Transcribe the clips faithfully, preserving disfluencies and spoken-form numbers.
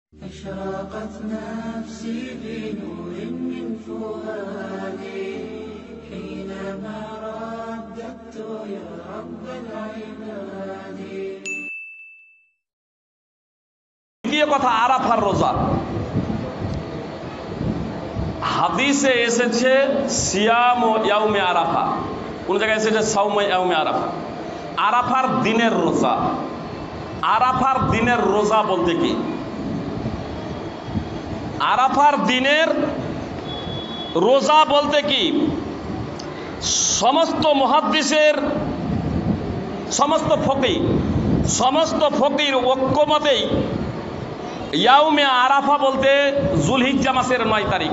أشرقت نفسي بنور من فؤادي حينما رددت يا رب العباد। দ্বিতীয় কথা আরাফার রোজা। হাদিসে এসেছে সিয়াম ইয়াউমে আরাফা, কোন জায়গায় এসেছে সাওমে ইয়াউমে আরাফা। আরাফার দিনের রোজা। আরাফার দিনের রোজা বলতে কি? আরাফার দিনের রোজা বলতে কি? সমস্ত মুহাদ্দিসের সমস্ত ফকি সমস্ত ফকির ঐক্যমতেই ইয়াউমে আরাফা বলতে যুলহিজ্জা মাসের নয় তারিখ।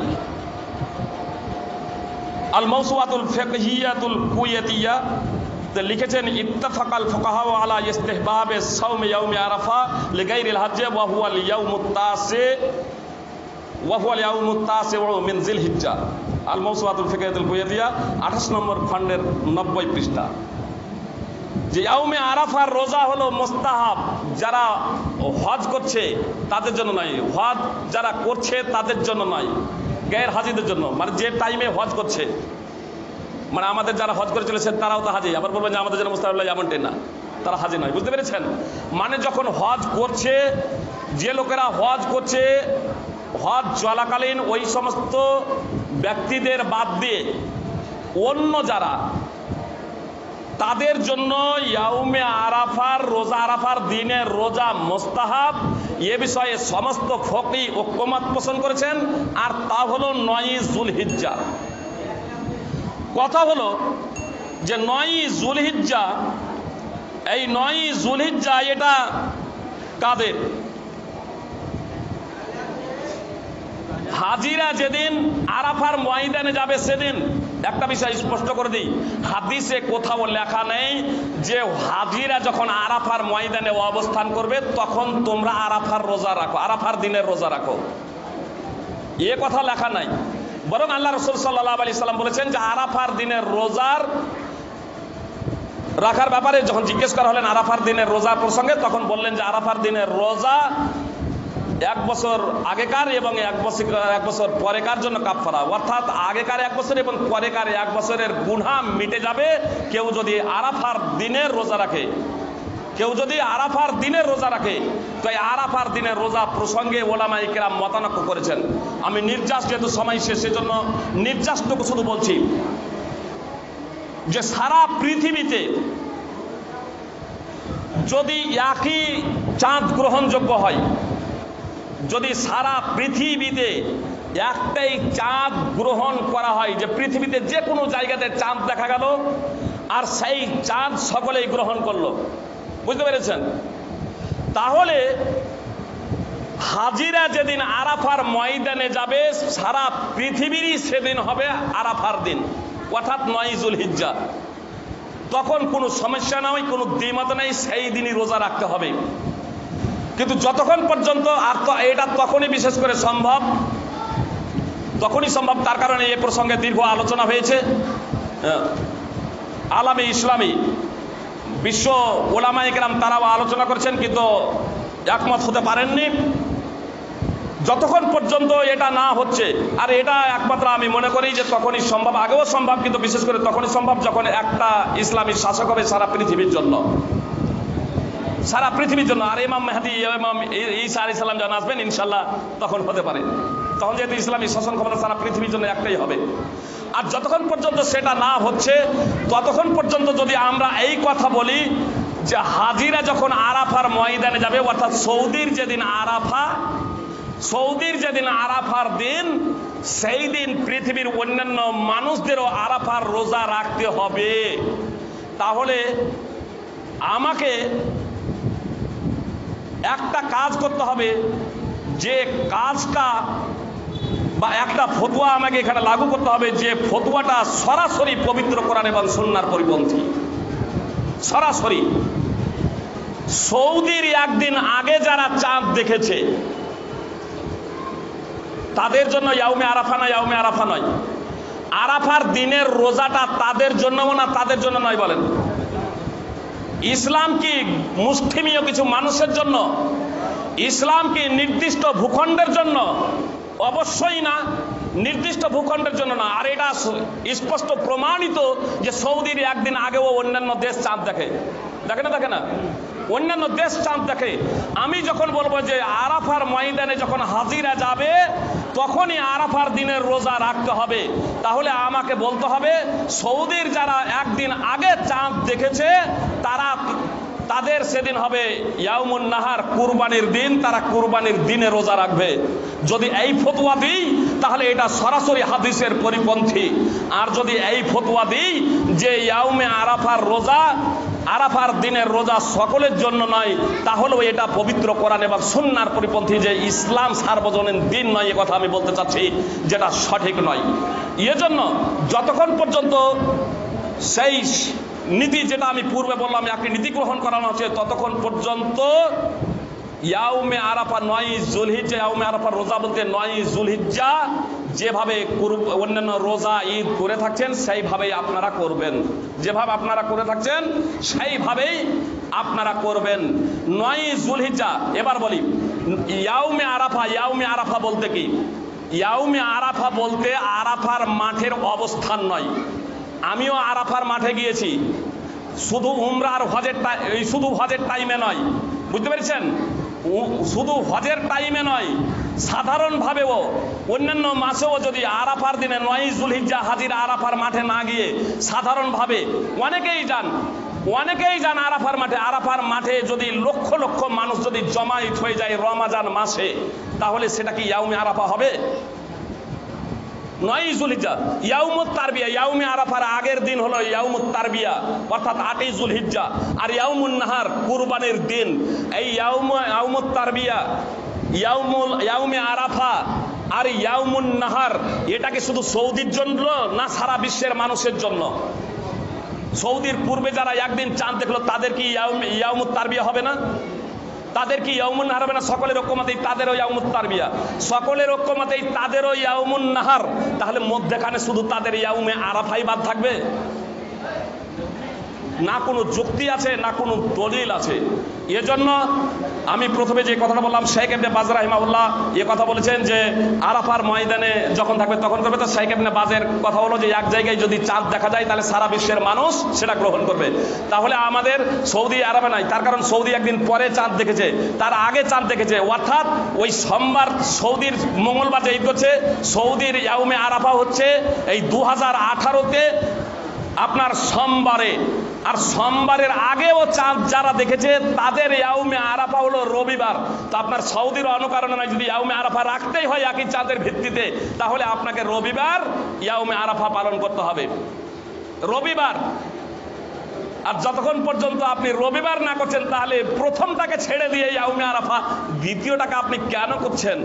আল মাওসুআতুল ফিকহিয়াতুল কুওয়েতিয়া তে লিখেছেন ইত্তাফাকাল ফুকাহা আলা ইস্তিহবাবে সাওমে ইয়াউমে আরাফা লিগাইরিল হজ্জ ওয়া হুয়া আল ইয়াউমুত তাসি ওয়া হুয়া আল ইয়াউমুত তাসি মিন যিলহিজ্জা। আল মাওসুআতুল ফিকহিয়াতুল কুওয়েতিয়া আঠাশ নম্বর খণ্ডের নব্বই পৃষ্ঠা। যে ইয়াউমে আরাফার রোজা হলো মুস্তাহাব, যারা হজ করছে তাদের জন্য নয়, হজ যারা করছে তাদের জন্য নয়, গায়ের হাজিদের জন্য। মানে যে টাইমে হজ করছে, মানে আমাদের যারা হজ করে চলেছে তারাও তো হাজি, আবার বলবেন যে আমাদের জন্য মুস্তাহাব এমনটাই না, তারা হাজি নয়। বুঝতে পেরেছেন? মানে যখন হজ করছে, যে লোকেরা হজ করছে হজ চলাকালীন ওই সমস্ত ব্যক্তিদের বাদ দিয়ে অন্য যারা, তাদের জন্য ইয়াউমে আরাফার রোজা, আরাফার দিনের রোজা মুস্তাহাব। এ বিষয়ে সমস্ত ফকি ঐক্যমত পোষণ করেছেন, আর তা হলো নয় যুলহিজ্জা। কথা হলো যে নয় যুলহিজ্জা, এই নয় যুলহিজ্জা এটা কাদের? হাজিরা যেদিন আরাফার ময়দানে যাবে সেদিন। একটা বিষয় স্পষ্ট করে দিই, হাদিসে কোথাও লেখা নেই যে হাজিরা যখন আরাফার ময়দানে অবস্থান করবে তখন তোমরা আরাফার রোজা রাখো, আরাফার দিনের রোজা রাখো, এ কথা লেখা নাই। বরং আল্লাহ রাসূল সাল্লাল্লাহু আলাইহি সাল্লাম বলেছেন যে আরাফার দিনের রোজার রাখার ব্যাপারে যখন জিজ্ঞেস করা হলেন আরাফার দিনের রোজার প্রসঙ্গে, তখন বললেন যে আরাফার দিনের রোজা এক বছর আগেকার এবং এক বছর এক বছর পরেকার জন্য কাফারা, অর্থাৎ আগেকার এক বছর এবং পরেকার এক বছরের গুনাহ মিটে যাবে কেউ যদি আরাফার দিনের রোজা রাখে। কেউ যদি আরাফার দিনের রোজা রাখে, তো এই আরাফার দিনের রোজা প্রসঙ্গে ওলামায়ে কেরাম মতানক্য করেছেন। আমি নির্যাস, যেহেতু সময় শেষ সেজন্য নির্যাসটুকু শুধু বলছি যে সারা পৃথিবীতে যদি একই চাঁদ গ্রহণযোগ্য হয়, যদি সারা পৃথিবীতে একটাই চাঁদ গ্রহণ করা হয়, যে পৃথিবীতে যে কোনো জায়গাতে চাঁদ দেখা গেল আর সেই চাঁদ সকলেই গ্রহণ করলো, বুঝতে পেরেছেন? তাহলে হাজিরা যেদিন আরাফার ময়দানে যাবে সারা পৃথিবীরই সেদিন হবে আরাফার দিন, অর্থাৎ নয় যুলহিজ্জা। তখন কোনো সমস্যা নয়, কোনো দ্বিমত নেই, সেই দিনই রোজা রাখতে হবে। কিন্তু যতক্ষণ পর্যন্ত, আর তো এটা তখনই বিশেষ করে সম্ভব, তখনই সম্ভব, তার কারণে এ প্রসঙ্গে দীর্ঘ আলোচনা হয়েছে। আলামে ইসলামী বিশ্ব ওলামায়ে কেরাম তারাও আলোচনা করেছেন, কিন্তু একমত হতে পারেননি। যতক্ষণ পর্যন্ত এটা না হচ্ছে, আর এটা একমাত্র আমি মনে করি যে তখনই সম্ভব, আগেও সম্ভব, কিন্তু বিশেষ করে তখনই সম্ভব যখন একটা ইসলামী শাসক হবে সারা পৃথিবীর জন্য, সারা পৃথিবীর জন্য। আর ইমাম মেহেদী, ইমাম ঈসা আলাইহিস সালাম যখন আসবেন ইনশাআল্লাহ তখন হতে পারে, তখন যেহেতু ইসলামী শাসন ক্ষমতা সারা পৃথিবীর জন্য একটাই হবে। আর যতক্ষণ পর্যন্ত সেটা না হচ্ছে ততক্ষণ পর্যন্ত যদি আমরা এই কথা বলি যে হাজিরা যখন আরাফার ময়দানে যাবে, অর্থাৎ সৌদির যেদিন আরাফা, সৌদির যেদিন আরাফার দিন, সেই দিন পৃথিবীর অন্যান্য মানুষদেরও আরাফার রোজা রাখতে হবে। তাহলে আমাকে একটা কাজ করতে হবে, যে কাজটা বা একটা ফতোয়া আমাকে এখানে লাগু করতে হবে, যে ফতোয়াটা সরাসরি পবিত্র কোরআন এবং সুন্নাহর পরিপন্থী। সরাসরি সৌদির একদিন আগে যারা চাঁদ দেখেছে তাদের জন্য ইয়াউমে আরাফা নয়, ইয়াউমে আরাফা নয়, আরাফার দিনের রোজাটা তাদের জন্য না তাদের জন্য নয়? বলেন, ইসলাম কি মুসলিমীয় কিছু মানুষের জন্য? ইসলাম কি নির্দিষ্ট ভূখণ্ডের জন্য? অবশ্যই না, নির্দিষ্ট ভূখণ্ডের জন্য না। আর এটা স্পষ্ট প্রমাণিত যে সৌদির একদিন আগেও অন্যান্য দেশ চাঁদ দেখে, দেখে না দেখে না অন্যান্য দেশ চাঁদ দেখে। আমি যখন বলবো যে আরাফার ময়দানে যখন হাজিরা যাবে তখনই আরাফার দিনের রোজা রাখতে হবে, তাহলে আমাকে বলতে হবে সৌদির যারা একদিন আগে চাঁদ দেখেছে তারা তাদের সেদিন হবে ইয়াউমুন নাহার, কুরবানির দিন, তারা কুরবানির দিনে রোজা রাখবে। যদি এই ফতোয়া দিই তাহলে এটা সরাসরি হাদিসের পরিপন্থী। আর যদি এই ফতোয়া দিই যে ইয়াউমে আরাফার রোজা, আরাফার দিনের রোজা সকলের জন্য নয়, তাহলেও এটা পবিত্র কোরআন এবং সুন্নাহর পরিপন্থী, যে ইসলাম সার্বজনীন দিন নয়, এ কথা আমি বলতে চাচ্ছি, যেটা সঠিক নয়। এজন্য যতক্ষণ পর্যন্ত সেই নীতি, যেটা আমি পূর্বে বললাম, একটি নীতি গ্রহণ করানো হচ্ছে, ততক্ষণ পর্যন্ত ইয়াউমে আরাফা নয় জুলহিজ্জা, ইয়াউমে আরাফা রোজা বলতে নয় জুলহিজ্জা যেভাবে অন্যান্য রোজা ঈদ করে থাকছেন সেইভাবেই আপনারা করবেন, যেভাবে আপনারা করে থাকছেন সেইভাবেই আপনারা করবেন। নয় জুলহিজ্জা। এবার বলি ইয়াউমে আরাফা, ইয়াউমে আরাফা বলতে কি? ইয়াউমে আরাফা বলতে আরাফার মাঠের অবস্থান নয়। আমিও আরাফার মাঠে গিয়েছি, শুধু উমরা আর হজের শুধু হজের টাইমে নয়, বুঝতে পেরেছেন? শুধু হজের টাইমে নয়, সাধারণভাবেও অন্যান্য মাসেও যদি আরাফার দিনে নয় জুলহিজ্জা হাজির আরাফার মাঠে না গিয়ে সাধারণভাবে অনেকেই যান, অনেকেই যান আরাফার মাঠে। আরাফার মাঠে যদি লক্ষ লক্ষ মানুষ যদি জমায়েত হয়ে যায় রমাজান মাসে, তাহলে সেটা কি ইয়াউমে আরাফা হবে? নয় জুলহিজ্জা ইয়াউমুত তারবিয়া, ইয়াউমে আরাফার আগের দিন হলো ইয়াউমুত তারবিয়া, অর্থাৎ আটই জুলহিজ্জা। আর ইয়াউমুন নাহার কুরবানির দিন। এই ইয়াউম ইয়াউমুত তারবিয়া, ইয়াউমুল ইয়াউমে আরাফা আর ইয়াউমুন নাহার, এটাকে শুধু সৌদির জন্য না সারা বিশ্বের মানুষের জন্য? সৌদির পূর্বে যারা একদিন চাঁদ দেখলো তাদের কি ইয়াউমুত তারবিয়া হবে না? তাদের কি ইয়াউমুন নাহার হবে না? সকলের ঐক্যমতেই তাদেরও ইয়াউমুত তারবিয়া, সকলের ঐক্যমতেই তাদেরও ইয়াউমুন নাহার। তাহলে মধ্যখানে শুধু তাদের ইয়াউমে আরাফাই বাদ থাকবে? না কোনো যুক্তি আছে, না কোনো দলিল আছে। এজন্য আমি প্রথমে যে কথাটা বললাম, শেখ ইবনে বাজ রাহিমাহুল্লাহ এ কথা বলেছেন যে আরাফার ময়দানে যখন থাকবে তখন করবে। তো শেখ ইবনে বাজের কথা হলো যে এক জায়গায় যদি চাঁদ দেখা যায় তাহলে সারা বিশ্বের মানুষ সেটা গ্রহণ করবে। তাহলে আমাদের সৌদি আরবে নাই, তার কারণ সৌদি একদিন পরে চাঁদ দেখেছে, তার আগে চাঁদ দেখেছে। অর্থাৎ ওই সোমবার সৌদির মঙ্গলবার যে ঈদ করছে, সৌদির ইয়াউমে আরাফা হচ্ছে এই দু হাজার আঠারোতে আপনার সোমবারে। আর সোমবারের আগেও চাঁদ যারা দেখেছে তাদের ইয়াউমে আরাফা হলো রবিবার। তো আপনার সৌদির অনুকরণে নয়, যদি ইয়াউমে আরাফা রাখতেই হয় একই চাঁদের ভিত্তিতে, তাহলে আপনাকে রবিবার ইয়াউমে আরাফা পালন করতে হবে, রবিবার। আর যতক্ষণ পর্যন্ত আপনি রবিবার না করছেন, তাহলে প্রথমটাকে ছেড়ে দিয়ে ইয়াউমে আরাফা দ্বিতীয়টাকে আপনি কেন করছেন?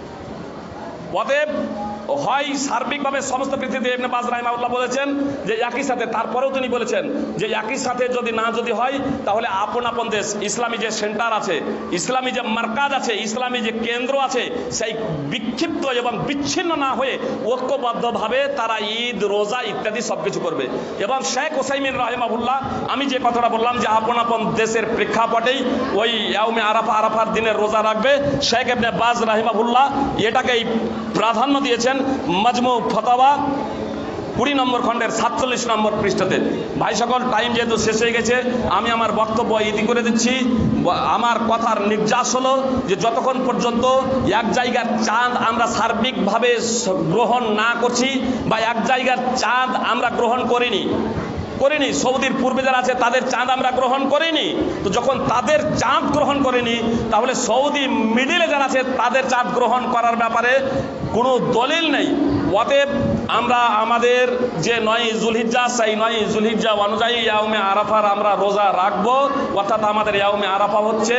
অতএব হয় সার্বিকভাবে সমস্ত পৃথিবীতে ইবনে বাজ রাহিমাহুল্লাহ বলেছেন যে একই সাথে, তারপরেও তিনি বলেছেন যে একই সাথে যদি না যদি হয় তাহলে আপন আপন দেশ, ইসলামী যে সেন্টার আছে, ইসলামী যে মার্কাজ আছে, ইসলামী যে কেন্দ্র আছে, সেই বিক্ষিপ্ত এবং বিচ্ছিন্ন না হয়ে ঐক্যবদ্ধভাবে তারা ঈদ রোজা ইত্যাদি সবকিছু করবে। এবং শেখ ওসাইমিন রাহিমাহুল্লাহ আমি যে কথাটা বললাম যে আপন আপন দেশের প্রেক্ষাপটেই ওই ইয়াউমে আরাফা আরাফার দিনের রোজা রাখবে, শেখ ইবনে বাজ রাহিমাহুল্লাহ এটাকেই প্রাধান্য দিয়েছেন মাজমু ফতাওয়া কুড়ি নম্বর খণ্ডের সাতচল্লিশ নম্বর পৃষ্ঠাতে। ভাই সকল, টাইম যেহেতু শেষ হয়ে গেছে, আমি আমার বক্তব্য ইতি করে দিচ্ছি। আমার কথার নির্যাস হলো যে যতক্ষণ পর্যন্ত এক জায়গার চাঁদ আমরা সার্বিকভাবে গ্রহণ না করছি, বা এক জায়গার চাঁদ আমরা গ্রহণ করিনি করিনি সৌদির পূর্বে যারা আছে তাদের চাঁদ আমরা গ্রহণ করিনি, তো যখন তাদের চাঁদ গ্রহণ করিনি, তাহলে সৌদি মিডিলে যারা আছে তাদের চাঁদ গ্রহণ করার ব্যাপারে কোনো দলিল নেই। অতএব আমরা আমাদের যে নয় জুলহিজ্জা, সেই নয় জুলহিজ্জা অনুযায়ী ইয়াউমে আরাফার আমরা রোজা রাখবো। অর্থাৎ আমাদের ইয়াউমে আরাফা হচ্ছে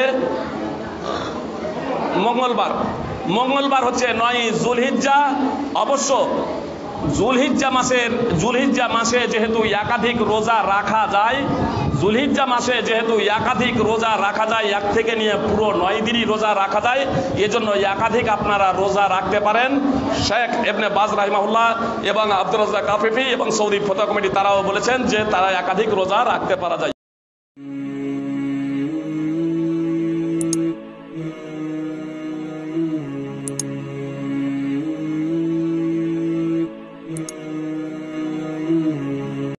মঙ্গলবার, মঙ্গলবার হচ্ছে নয় জুলহিজ্জা। অবশ্য জুলহিজ্জা মাসের জুলহিজ্জা মাসে যেহেতু একাধিক রোজা রাখা যায়, জুলহিজ্জা মাসে যেহেতু একাধিক রোজা রাখা যায়, এক থেকে নিয়ে পুরো নয় দিনই রোজা রাখা যায়, এজন্য একাধিক আপনারা রোজা রাখতে পারেন। শেখ ইবনে বাজ রাহিমাহুল্লাহ এবং আব্দুর রাজ্জাক আফিফি এবং সৌদি ফতোয়া কমিটি তারাও বলেছেন যে তারা একাধিক রোজা রাখতে পারা যায়।